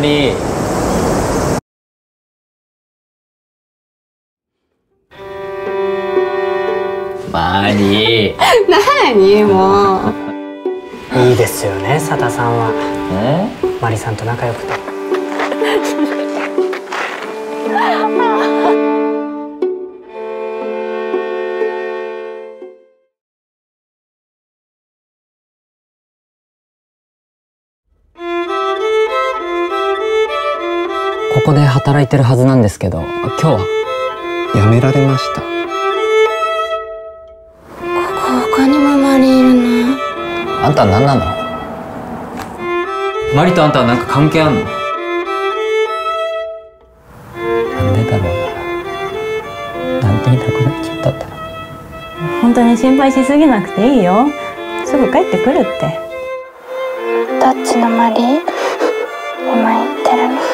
リ。マリ。 何もう。 いいですよね、佐田さんは。マリさんと仲良くて。ここで働いてるはずなんですけど、今日は辞められました。 ここ他にもマリいるの？ あんたは何なの？マリとあんたは何か関係あんの？なんでだろうな。なんていなくなっちゃったんだろう。 本当に心配しすぎなくていいよ。すぐ帰ってくるって。 どっちのマリ？今言ってるの。